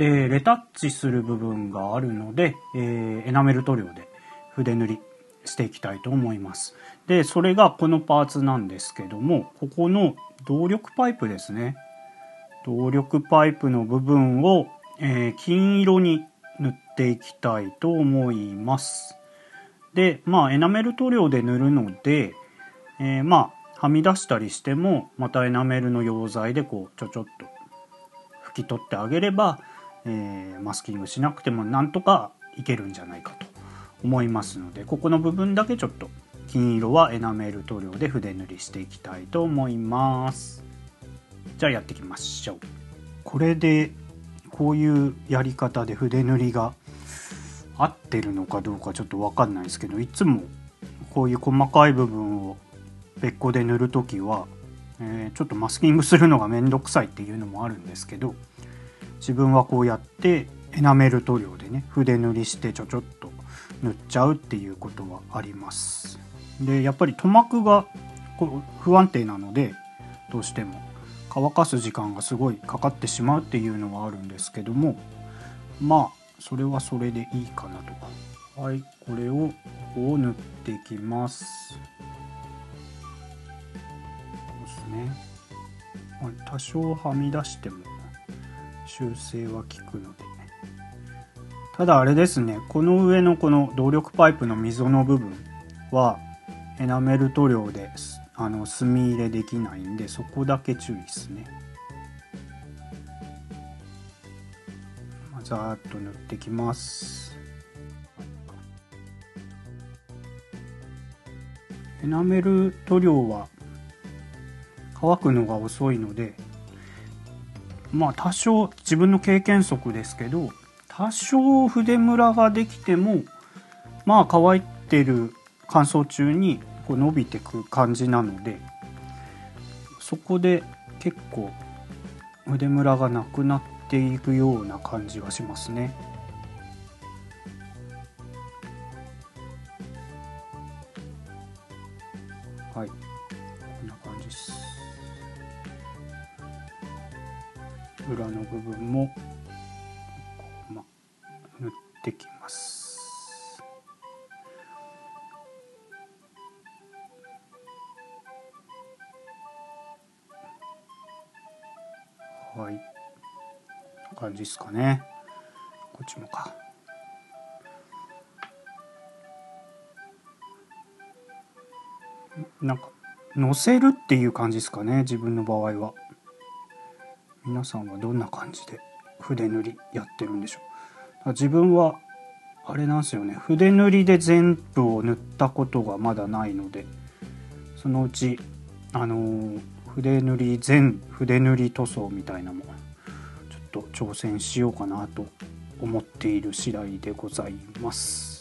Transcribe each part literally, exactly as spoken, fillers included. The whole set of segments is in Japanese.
でレタッチする部分があるので、えー、エナメル塗料で筆塗りしていきたいと思います。でそれがこのパーツなんですけども、ここの動力パイプですね。動力パイプの部分を、えー、金色に塗っていきたいと思います。でまあエナメル塗料で塗るので、えー、まあはみ出したりしてもまたエナメルの溶剤でこうちょちょっと拭き取ってあげれば、えー、マスキングしなくてもなんとかいけるんじゃないかと思いますので、ここの部分だけちょっと金色はエナメル塗料で筆塗りしていきたいと思います。じゃあやっていきましょう。これでこういうやり方で筆塗りが合ってるのかどうかちょっと分かんないですけど、いつもこういう細かい部分を別個で塗るときは、えー、ちょっとマスキングするのがめんどくさいっていうのもあるんですけど、自分はこうやってエナメル塗料でね筆塗りしてちょちょっと塗っちゃうっていうことはあります。でやっぱり塗膜がこう不安定なので、どうしても乾かす時間がすごいかかってしまうっていうのはあるんですけども、まあそれはそれでいいかなと。はい、これをこう塗っていきます。そうですね。多少はみ出しても修正は効くので、ただあれですね、この上のこの動力パイプの溝の部分はエナメル塗料であの墨入れできないんで、そこだけ注意ですね。ざーっと塗ってきます。エナメル塗料は乾くのが遅いので、まあ多少自分の経験則ですけど、多少筆ムラができてもまあ乾いてる乾燥中にこう伸びてく感じなので、そこで結構筆ムラがなくなっていくような感じはしますね。はい、こんな感じです。裏の部分もこう、ま、塗ってきます。はい、こんな感じですかね。こっちもか。なんか乗せるっていう感じですかね、自分の場合は。皆さんはどんな感じで筆塗りやってるんでしょう。自分はあれなんですよね、筆塗りで全部を塗ったことがまだないので、そのうちあのー、筆塗り全筆塗り塗装みたいなのもちょっと挑戦しようかなと思っている次第でございます。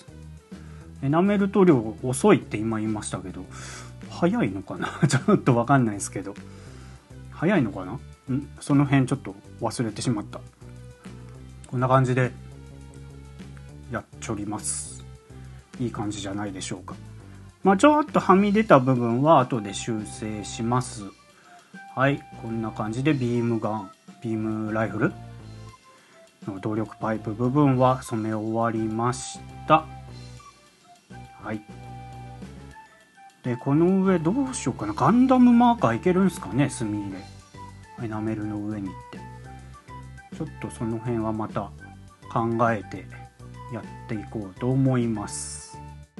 エナメル塗料遅いって今言いましたけど、早いのかなちょっと分かんないですけど、早いのかな、んその辺ちょっと忘れてしまった。こんな感じでやっちょります。いい感じじゃないでしょうか。まあちょっとはみ出た部分は後で修正します。はい、こんな感じでビームガンビームライフルの動力パイプ部分は染め終わりました。はい。でこの上どうしようかな、ガンダムマーカーいけるんすかね、墨入れエナメルの上にって。ちょっとその辺はまた考えてやっていこうと思います。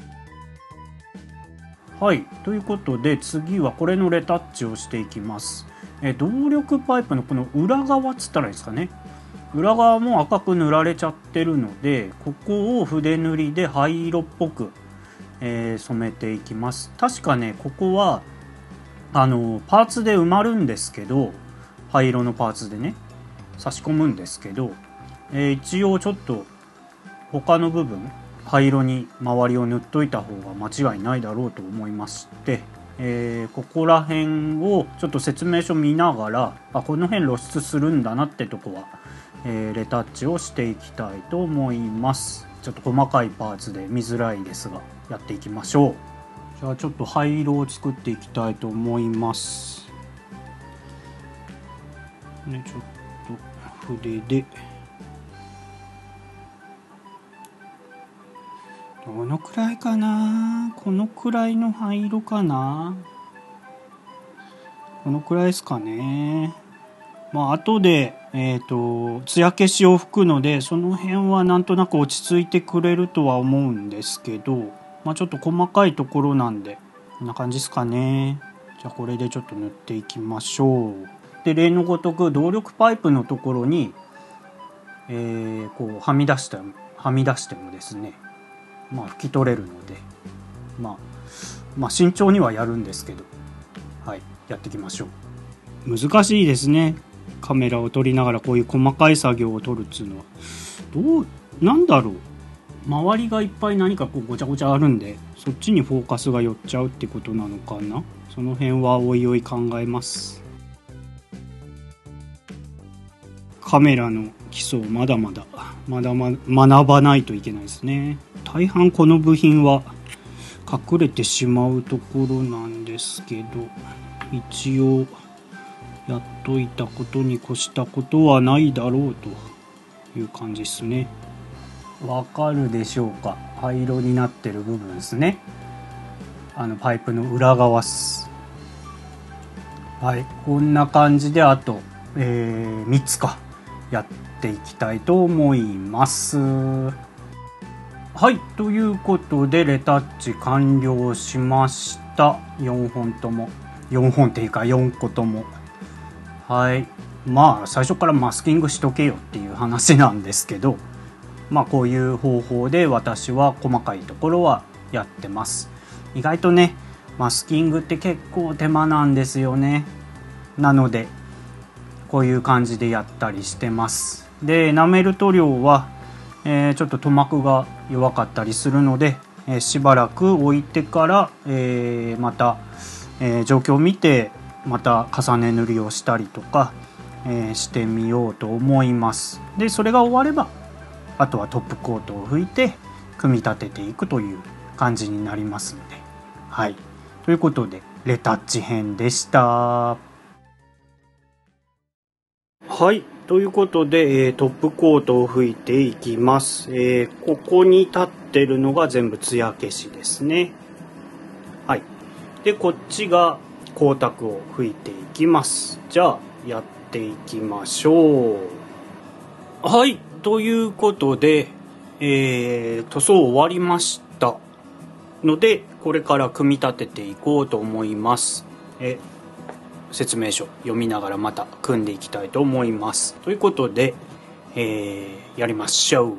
はい、ということで次はこれのレタッチをしていきます。え動力パイプのこの裏側っつったらいいですかね、裏側も赤く塗られちゃってるので、ここを筆塗りで灰色っぽく、えー、染めていきます。確かねここはあのパーツで埋まるんですけど、灰色のパーツでね差し込むんですけど、えー、一応ちょっと他の部分灰色に周りを塗っといた方が間違いないだろうと思いまして、えー、ここら辺をちょっと説明書見ながら、あこの辺露出するんだなってとこは、えー、レタッチをしていきたいと思います。ちょっと細かいパーツで見づらいですがやっていきましょう。じゃあちょっと灰色を作っていきたいと思いますね。ちょっと筆でどのくらいかな。このくらいの灰色かな。このくらいですかね。まあ後でえっと艶消しを吹くので、その辺はなんとなく落ち着いてくれるとは思うんですけど、まあちょっと細かいところなんでこんな感じですかね。じゃあこれでちょっと塗っていきましょう。で例のごとく動力パイプのところに、えー、こうはみ出してはみ出してもですね、まあ拭き取れるので、まあ、まあ慎重にはやるんですけど、はい、やっていきましょう。難しいですね。カメラを撮りながらこういう細かい作業を撮るっていうのはどうなんだろう。周りがいっぱい何かこうごちゃごちゃあるんで、そっちにフォーカスが寄っちゃうってことなのかな。その辺はおいおい考えます。カメラの基礎をまだまだまだま学ばないといけないですね。大半この部品は隠れてしまうところなんですけど、一応やっといたことに越したことはないだろうという感じですね。わかるでしょうか。灰色になってる部分ですね。あのパイプの裏側っす。はい、こんな感じであと、えー、みっつかやっていきたいと思います。はい、ということでレタッチ完了しました。よんほんともよんほんっていうかよんことも。はい、まあ最初からマスキングしとけよっていう話なんですけど、まあこういう方法で私は細かいところはやってます。意外とねマスキングって結構手間なんですよね。なのでこういう感じでやったりしてます。でエナメル塗料は、えー、ちょっと塗膜が弱かったりするので、えー、しばらく置いてから、えー、また、えー、状況を見てまた重ね塗りをしたりとか、えー、してみようと思います。でそれが終わればあとはトップコートを拭いて組み立てていくという感じになりますので、はい、ということでレタッチ編でした。はい、ということで、えー、トップコートを拭いていきます。えー、ここに立ってるのが全部艶消しですね。はい、でこっちが光沢を拭いていきます。じゃあやっていきましょう。はい、ということで、えー、塗装終わりましたのでこれから組み立てていこうと思います。え説明書読みながらまた組んでいきたいと思います。ということで、えー、やりましょう。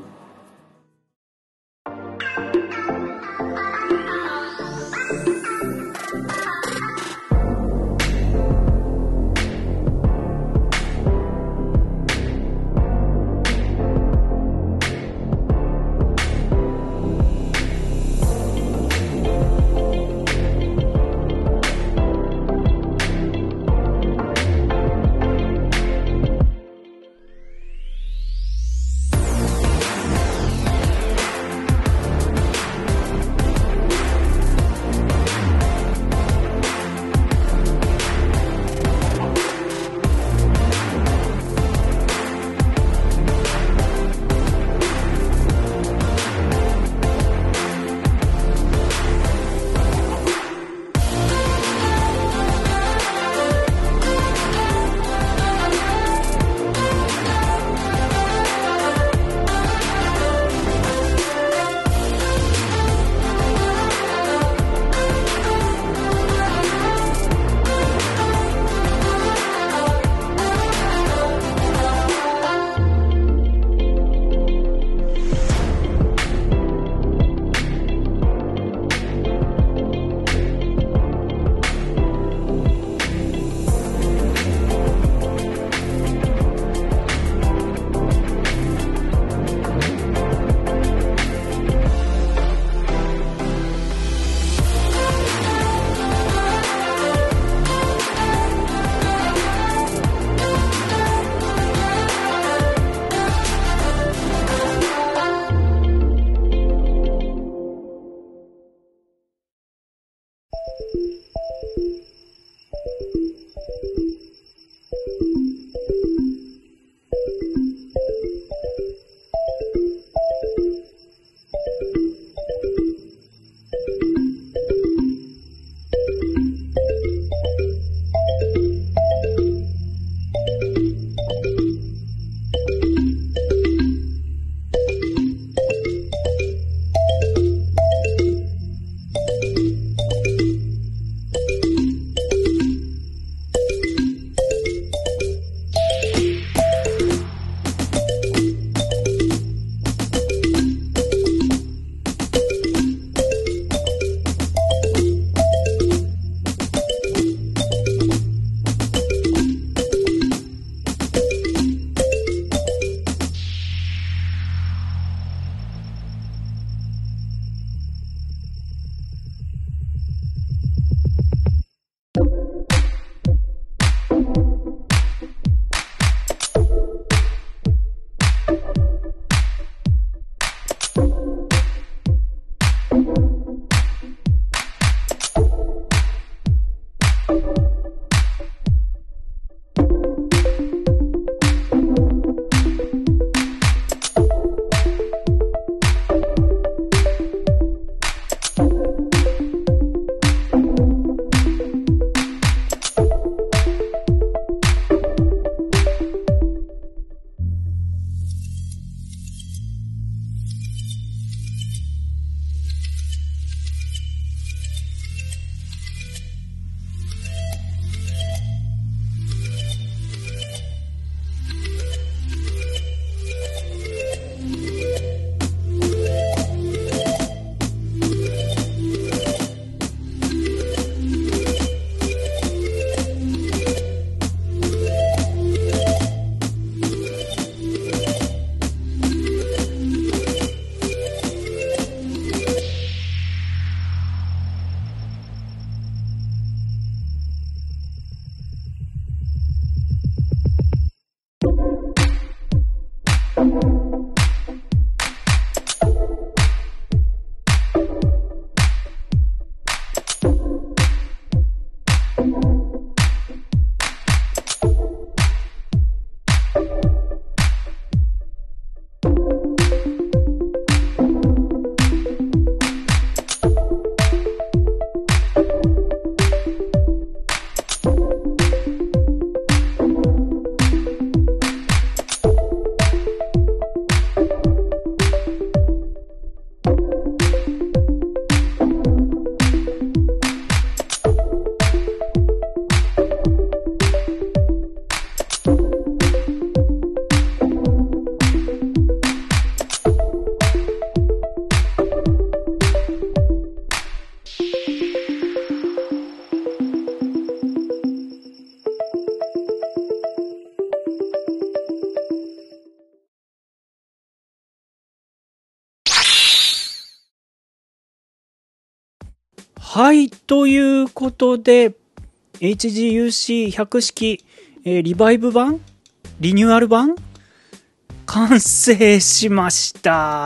はい、ということで、エイチジーユーシーひゃく 式、えー、リバイブ版リニューアル版完成しました。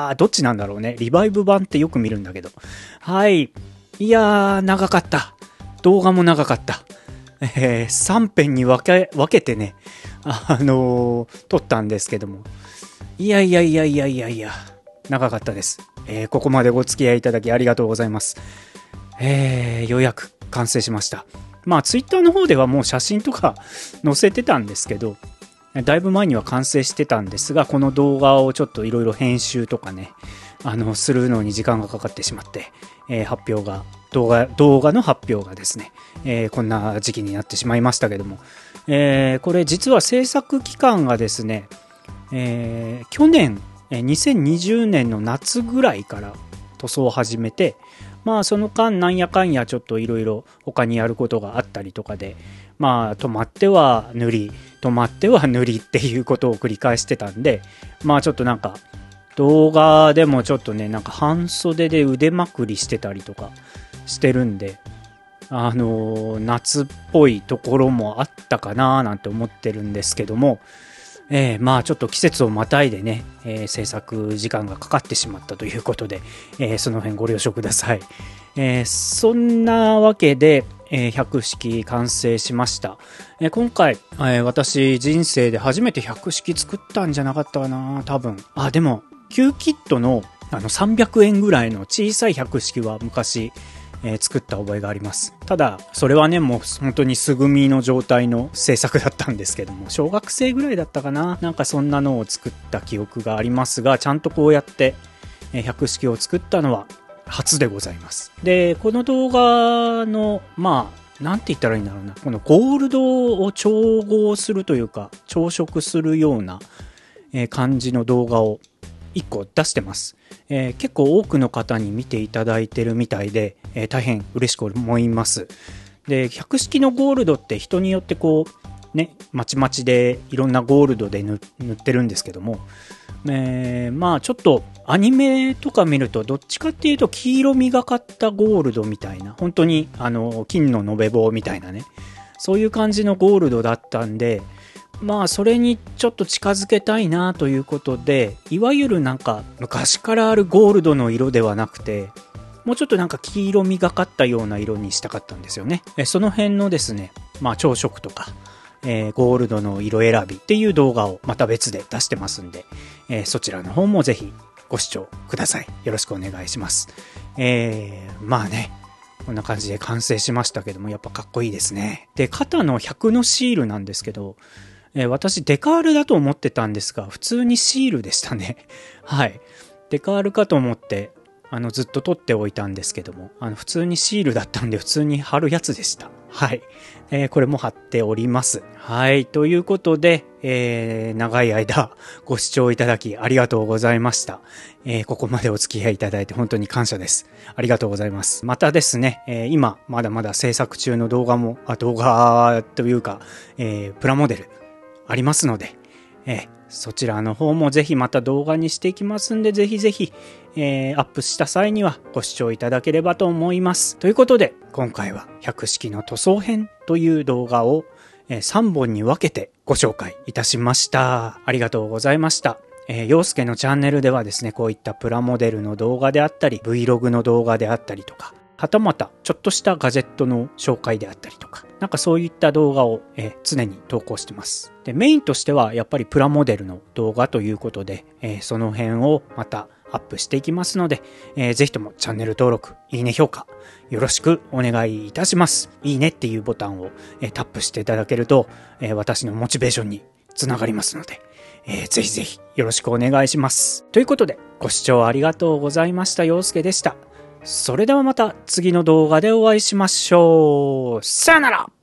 どっちなんだろうね。リバイブ版ってよく見るんだけど。はい。いやー、長かった。動画も長かった。えー、さん編に分け、分けてね、あのー、撮ったんですけども。いやいやいやいやいやいや、長かったです。えー、ここまでご付き合いいただきありがとうございます。えー、ようやく完成しました。まあ、ツイッターの方ではもう写真とか載せてたんですけど、だいぶ前には完成してたんですが、この動画をちょっといろいろ編集とかね、あの、するのに時間がかかってしまって、えー、発表が、動画、動画の発表がですね、えー、こんな時期になってしまいましたけども、えー、これ実は制作期間がですね、えー、去年、にせんにじゅうねんの夏ぐらいから塗装を始めて、まあその間なんやかんやちょっといろいろ他にやることがあったりとかで、まあ止まっては塗り、止まっては塗りっていうことを繰り返してたんで、まあちょっとなんか動画でもちょっとね、なんか半袖で腕まくりしてたりとかしてるんで、あのー、夏っぽいところもあったかななんて思ってるんですけども、えー、まあちょっと季節をまたいでね、えー、制作時間がかかってしまったということで、えー、その辺ご了承ください。えー、そんなわけで、えー、ひゃく式完成しました。えー、今回、えー、私人生で初めてひゃく式作ったんじゃなかったかな、多分。あ、でも、旧キットのあのさんびゃくえんぐらいの小さいひゃく式は昔、えー、作った覚えがあります。ただそれはね、もう本当に素組みの状態の制作だったんですけども、小学生ぐらいだったかな、なんかそんなのを作った記憶がありますが、ちゃんとこうやってひゃく式を作ったのは初でございます。でこの動画のまあなんて言ったらいいんだろうな、このゴールドを調合するというか調色するような感じの動画をいっこ出してます。えー、結構多くの方に見ていただいてるみたいで、えー、大変嬉しく思います。で、ひゃく式のゴールドって人によってこうね、まちまちでいろんなゴールドで塗ってるんですけども、えー、まあちょっとアニメとか見るとどっちかっていうと黄色みがかったゴールドみたいな、本当にあの金の延べ棒みたいなね、そういう感じのゴールドだったんで、まあそれにちょっと近づけたいなということで、いわゆるなんか昔からあるゴールドの色ではなくて、もうちょっとなんか黄色みがかったような色にしたかったんですよね。えその辺のですね、まあ調色とか、えー、ゴールドの色選びっていう動画をまた別で出してますんで、えー、そちらの方もぜひご視聴ください。よろしくお願いします。えー、まあね、こんな感じで完成しましたけども、やっぱかっこいいですね。で、肩のひゃくのシールなんですけど、えー、私デカールだと思ってたんですが、普通にシールでしたね。はい。デカールかと思って、あの、ずっと取っておいたんですけども、あの、普通にシールだったんで、普通に貼るやつでした。はい。えー、これも貼っております。はい。ということで、えー、長い間ご視聴いただきありがとうございました。えー、ここまでお付き合いいただいて本当に感謝です。ありがとうございます。またですね、えー、今、まだまだ制作中の動画も、あ、動画というか、えー、プラモデルありますので、えー、そちらの方もぜひまた動画にしていきますんで、ぜひぜひ、えー、アップした際にはご視聴いただければと思います。ということで、今回はひゃく式の塗装編という動画を、えー、さんぼんに分けてご紹介いたしました。ありがとうございました。えー、陽介のチャンネルではですね、こういったプラモデルの動画であったり、Vlog の動画であったりとか、はたまたちょっとしたガジェットの紹介であったりとか、なんかそういった動画を、えー、常に投稿してます。で、メインとしてはやっぱりプラモデルの動画ということで、えー、その辺をまたアップしていきますので、えー、ぜひともチャンネル登録、いいね評価、よろしくお願いいたします。いいねっていうボタンを、えー、タップしていただけると、えー、私のモチベーションにつながりますので、えー、ぜひぜひよろしくお願いします。ということで、ご視聴ありがとうございました。陽介でした。それではまた次の動画でお会いしましょう。さよなら。